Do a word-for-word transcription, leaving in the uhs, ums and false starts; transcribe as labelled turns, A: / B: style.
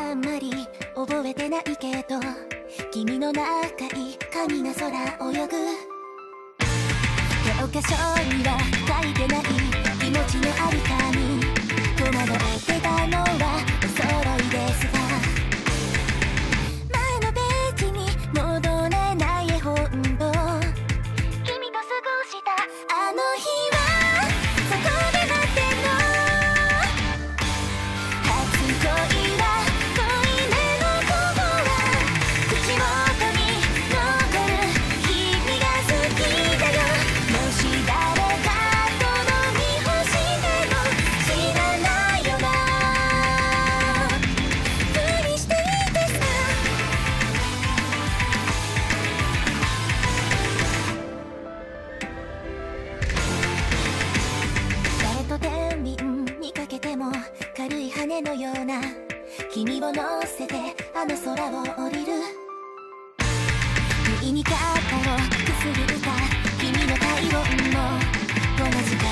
A: あんまり覚えてないけど、君の長い髪が空泳ぐ。教科書には書いてない気持ちのある紙、戸惑ってたのはお揃いですが、前のページに戻れない絵本と君と過ごしたあの日はそこで待ってんの。初恋は濃いめの午後は口元に残る君が好きだよ。もし誰かと飲み干しても知らないよな。無理していいですか。誰と天秤にかけても軽い羽のような君を乗せてあの空を降りる。右に肩をくすぐった君の体温も同じか